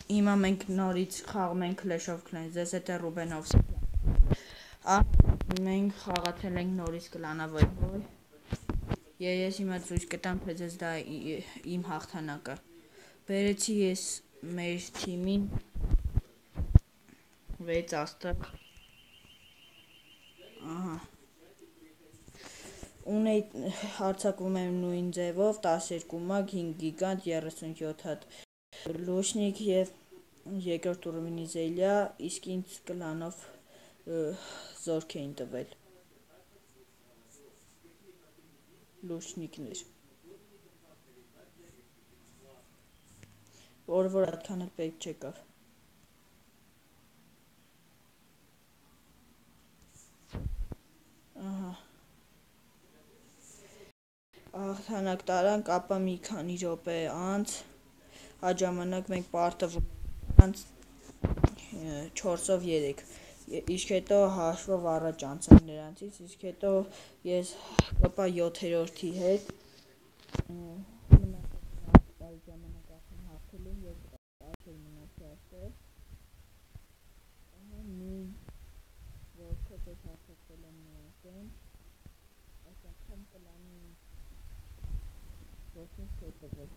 Հիմա մենք նորից խաղում ենք Clash of Clans, ձեզ հետ է Ռուբենովս։ Մենք խաղացել ենք նորից կլանավորի։ Ես հիմա ցույց կտամ, թե ձեզ դա իմ հաղթանակը։ Բերեցի ես մեր թիմին 6 աստղ։ Ահա։ Ունեի հարձակվում եմ նույն ձևով 12 մագ, 5 գիգանտ, 37 հատ լուշնիկ եւ երկրորդ ուռովինի զելյա, իսկ ինձ կլանով զորք էին տվել լուշնիկներ, որ այդքան էլ պետք չեկավ։ Ահա։ Հաղթանակ տարանք, ապա մի քանի րոպե անց այդ ժամանակ մենք պարտվում անց 4-ով 3, իսկ հետո հաշվով առաջ անցանք նրանցից, իսկ հետո ես կպա 7-րդի հետ այդ ժամանակ արդեն հաղթել եմ եւ արդեն մնացի այստեղ։ Ահա նույն որքով ես հաղթել եմ նրանցեն, այսինքն կլանի ոչինչ չէ տվել։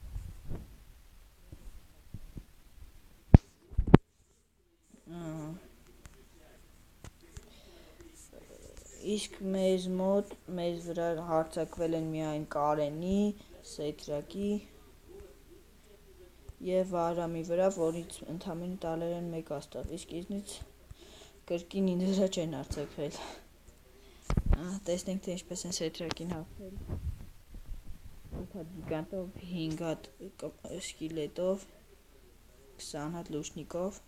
Իսկ մեզ վրա հարձակվել են միայն Կարենի, Սեթրակի եւ Արամի վրա, որից ընդամենը տալեր են 1 աստղ, իսկ ինձնից կրկին ինձ վրա չեն հարձակվել։ Տեսնենք, թե ինչպես են Սեթրակին հաղթել։ 8 հատ գիգանտով, 5 հատ սկիլետով, 20 հատ լուշնիկով։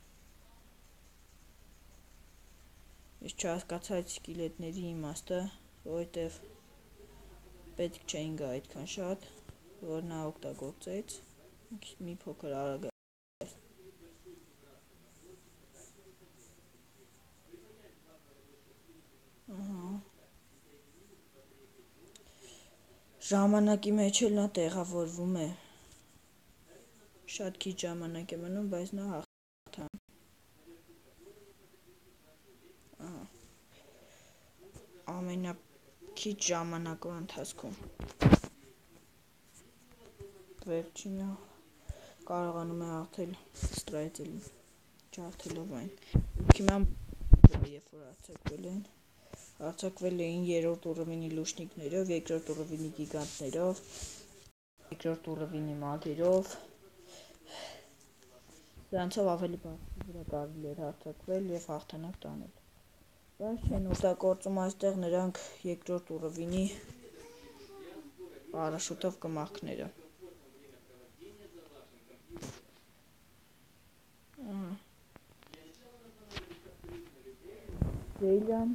Ես չհասկացա այդ սկիլետների իմաստը, որովհետև պետք չէին գա այդքան շատ, որ նա օգտագործեց, մի փոքր արագ է։ Ժամանակի մեջ էլ նա տեղավորվում է, շատ քիչ ժամանակ է մնում, բայց նա հաղթան։ Ամենաքիչ ժամանակվա ընթացքում վերջինը կարողանում է հաղթել Ստրայտելին, ջարդելով այն։ Հիմա երբ որ հարձակվել էին 3-րդ ուռովինի լուշնիկներով, 2-րդ ուռովինի գիգանտներով, 2-րդ ուռովինի մագերով, դրանցով ավելի բարձր վրա կարելի էր հարձակվել եւ հաղթանակ տանել։ Բայց չեն օգտագործում այստեղ նրանք 2-րդ ուռովինի պարաշուտով կմախքները։ Զելյան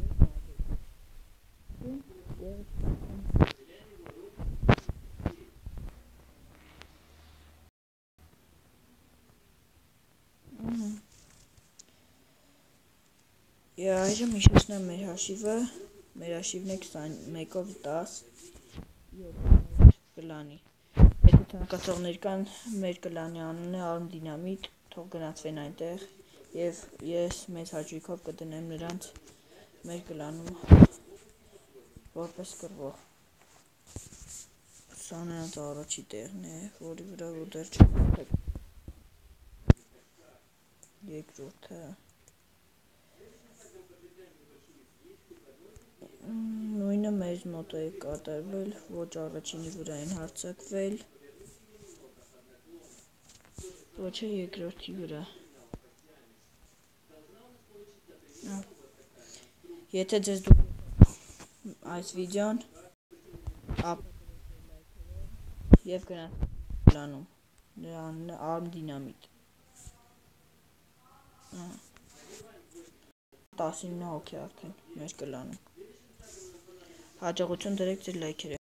այժմ հիշեցնեմ մեր հաշիվը, մեր հաշիվն է 21-ով 10 կլանի։ Եթե ցանկացողներ կան, մեր կլանի անունն է Arm Dynamite, թող գնացվեն այնտեղ եւ ես մեծ հաճույքով կդնեմ նրանց մեր կլանում որպես կռվող։ Սա նրանց առաջի տեղն է, որի վրա որ դեռ չեմ երկրորդը նույնը մեզ մոտ է կատարվել, ոչ առաջինի վրա են հարձակվել, ոչ է երկրորդի վրա։ Եթե ձեզ այս վիդեոն եւ գնացեք կլանում, նրա անունը Arm Dynamite։ 19 հոգի արդեն մեր կլանում։ Հաջողություն դրեք ձեր լայքերը։